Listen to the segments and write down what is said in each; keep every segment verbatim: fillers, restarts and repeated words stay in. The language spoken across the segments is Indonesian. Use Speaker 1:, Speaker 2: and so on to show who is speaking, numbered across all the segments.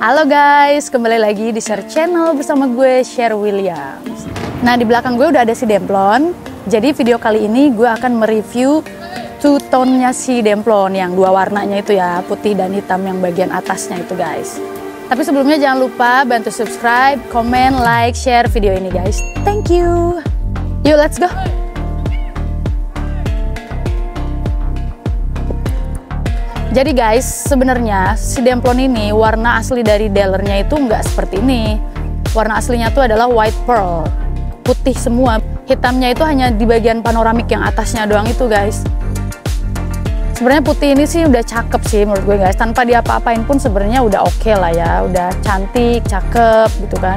Speaker 1: Halo guys, kembali lagi di Share Channel bersama gue, Share Williams. Nah, di belakang gue udah ada si demplon. Jadi video kali ini gue akan mereview two tone-nya si demplon yang dua warnanya itu ya, putih dan hitam yang bagian atasnya itu guys. Tapi sebelumnya jangan lupa bantu subscribe, komen, like, share video ini guys. Thank you. Yuk, let's go. Jadi guys, sebenarnya si demplon ini warna asli dari dealernya itu nggak seperti ini. Warna aslinya itu adalah white pearl, putih semua. Hitamnya itu hanya di bagian panoramik yang atasnya doang itu guys. Sebenarnya putih ini sih udah cakep sih menurut gue guys. Tanpa diapa-apain pun sebenarnya udah oke okay lah ya, udah cantik, cakep gitu kan.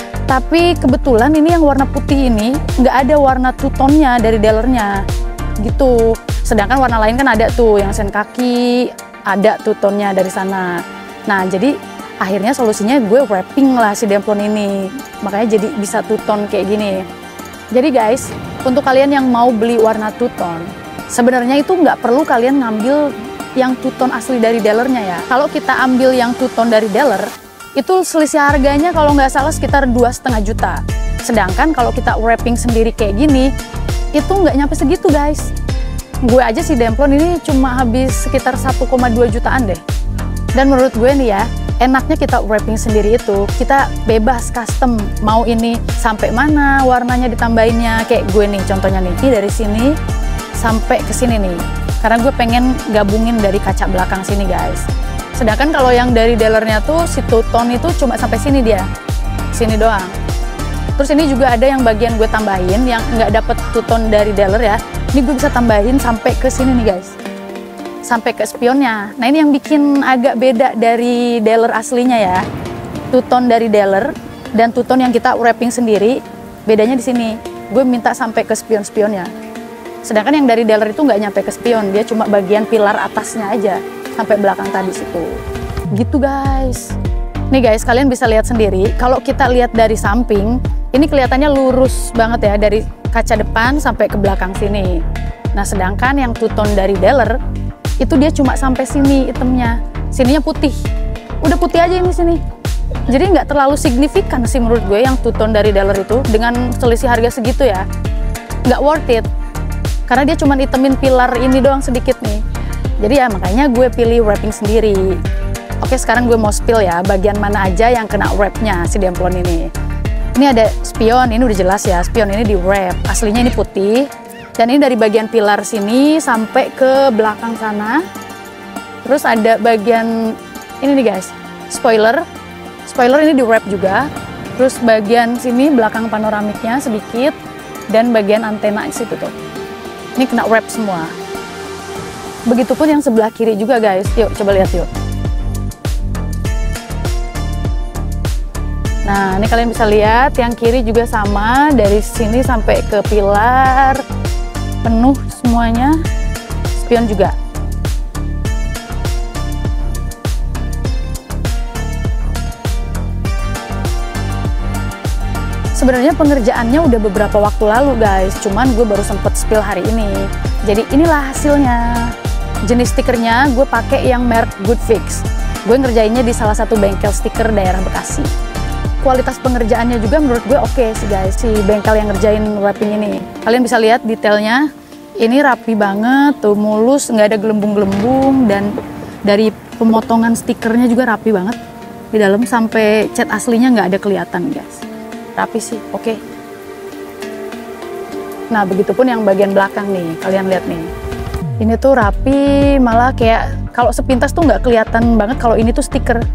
Speaker 1: Tapi kebetulan ini yang warna putih ini nggak ada warna two tone-nya dari dealernya gitu. Sedangkan warna lain kan ada tuh yang sen kaki, ada two tone-nya dari sana. Nah, jadi akhirnya solusinya gue wrapping lah si demplon ini. Makanya jadi bisa two tone kayak gini. Jadi guys, untuk kalian yang mau beli warna two tone, sebenarnya itu nggak perlu kalian ngambil yang two tone asli dari dealernya ya. Kalau kita ambil yang two tone dari dealer, itu selisih harganya kalau nggak salah sekitar dua setengah juta. Sedangkan kalau kita wrapping sendiri kayak gini, itu nggak nyampe segitu guys. Gue aja si demplon ini cuma habis sekitar satu koma dua jutaan deh. Dan menurut gue nih ya, enaknya kita wrapping sendiri itu, kita bebas custom. Mau ini sampai mana warnanya ditambahinnya. Kayak gue nih contohnya nih, ini dari sini sampai ke sini nih. Karena gue pengen gabungin dari kaca belakang sini guys. Sedangkan kalau yang dari dealernya tuh si two tone itu cuma sampai sini dia. Sini doang. Terus ini juga ada yang bagian gue tambahin yang nggak dapet two tone dari dealer ya. Ini gue bisa tambahin sampai ke sini nih guys, sampai ke spionnya. Nah ini yang bikin agak beda dari dealer aslinya ya. Two tone dari dealer dan two tone yang kita wrapping sendiri, bedanya di sini. Gue minta sampai ke spion-spionnya. Sedangkan yang dari dealer itu nggak nyampe ke spion, dia cuma bagian pilar atasnya aja sampai belakang tadi situ. Gitu guys. Nih guys, kalian bisa lihat sendiri. Kalau kita lihat dari samping, ini kelihatannya lurus banget ya dari kaca depan sampai ke belakang sini. Nah, sedangkan yang two tone dari dealer itu dia cuma sampai sini hitamnya, sininya putih. Udah putih aja ini sini. Jadi nggak terlalu signifikan sih menurut gue yang two tone dari dealer itu dengan selisih harga segitu ya. Nggak worth it. Karena dia cuma hitemin pilar ini doang sedikit nih. Jadi ya makanya gue pilih wrapping sendiri. Oke, sekarang gue mau spill ya bagian mana aja yang kena wrapnya si demplon ini. Ini ada spion, ini udah jelas ya, spion ini di wrap. Aslinya ini putih. Dan ini dari bagian pilar sini sampai ke belakang sana. Terus ada bagian ini nih guys, spoiler. Spoiler ini di wrap juga. Terus bagian sini belakang panoramiknya sedikit. Dan bagian antena di situ tuh. Ini kena wrap semua. Begitupun yang sebelah kiri juga guys. Yuk coba lihat yuk. Nah, ini kalian bisa lihat yang kiri juga sama, dari sini sampai ke pilar penuh semuanya, spion juga. Sebenarnya pengerjaannya udah beberapa waktu lalu guys, cuman gue baru sempet spill hari ini. Jadi inilah hasilnya. Jenis stikernya gue pakai yang merek Good Fix. Gue ngerjainnya di salah satu bengkel stiker daerah Bekasi. Kualitas pengerjaannya juga menurut gue oke okay sih guys, si bengkel yang ngerjain wrapping ini. Kalian bisa lihat detailnya, ini rapi banget, tuh mulus, nggak ada gelembung-gelembung, dan dari pemotongan stikernya juga rapi banget. Di dalam sampai cat aslinya nggak ada kelihatan guys. Rapi sih, oke. Okay. Nah begitupun yang bagian belakang nih, kalian lihat nih. Ini tuh rapi, malah kayak kalau sepintas tuh nggak kelihatan banget kalau ini tuh stiker.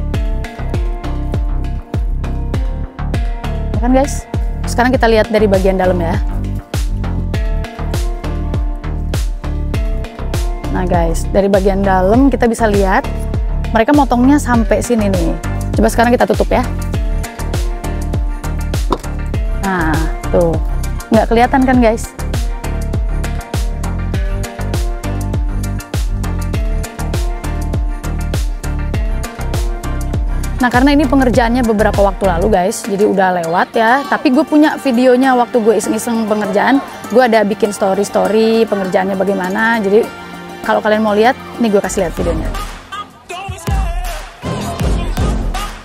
Speaker 1: Kan guys, sekarang kita lihat dari bagian dalam ya. Nah guys, dari bagian dalam kita bisa lihat mereka motongnya sampai sini nih. Coba sekarang kita tutup ya. Nah tuh, nggak kelihatan kan guys. Nah karena ini pengerjaannya beberapa waktu lalu guys, jadi udah lewat ya. Tapi gue punya videonya waktu gue iseng-iseng pengerjaan. Gue ada bikin story-story pengerjaannya bagaimana. Jadi kalau kalian mau lihat, nih gue kasih lihat videonya.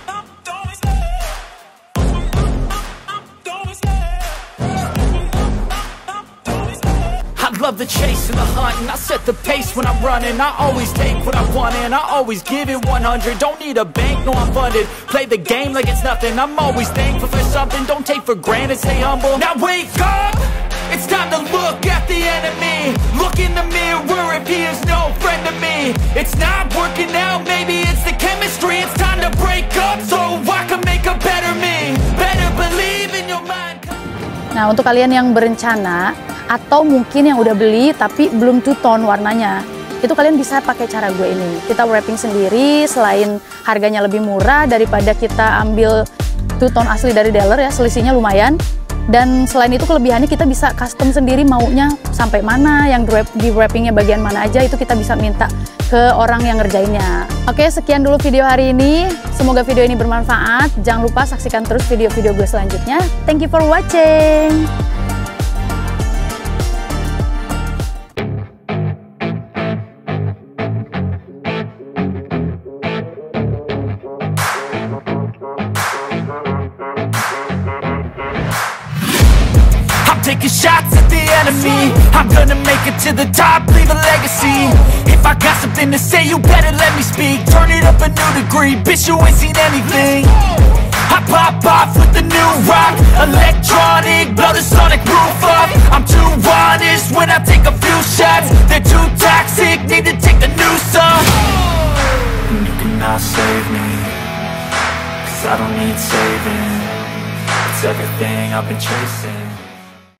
Speaker 2: love the chase and the hunt, and I set the pace when I'm running. I always take what I want and I always give it one hundred. Don't need a bank, no I'm funded. Play the game like it's nothing. I'm always thankful for something. Don't take for granted, stay humble. Now wake up! It's time to look at the enemy. Look in the mirror if he is no friend to me. It's not working out, maybe it's the chemistry. It's time to break up so I can make a better me. Better believe in your mind.
Speaker 1: Nah, untuk kalian yang berencana atau mungkin yang udah beli tapi belum two tone warnanya, itu kalian bisa pakai cara gue ini. Kita wrapping sendiri, selain harganya lebih murah daripada kita ambil two tone asli dari dealer ya, selisihnya lumayan. Dan selain itu kelebihannya kita bisa custom sendiri maunya sampai mana, yang di wrappingnya bagian mana aja, itu kita bisa minta ke orang yang ngerjainnya. Oke, sekian dulu video hari ini. Semoga video ini bermanfaat. Jangan lupa saksikan terus video-video gue selanjutnya. Thank you for watching.
Speaker 2: Taking shots at the enemy. I'm gonna make it to the top, leave a legacy. If I got something to say, you better let me speak. Turn it up a new degree, bitch, you ain't seen anything. I pop off with the new rock, electronic, blow the sonic roof up. I'm too honest when I take a few shots. They're too toxic, need to take a new song. And you cannot save me, cause I don't need saving. It's everything I've been chasing.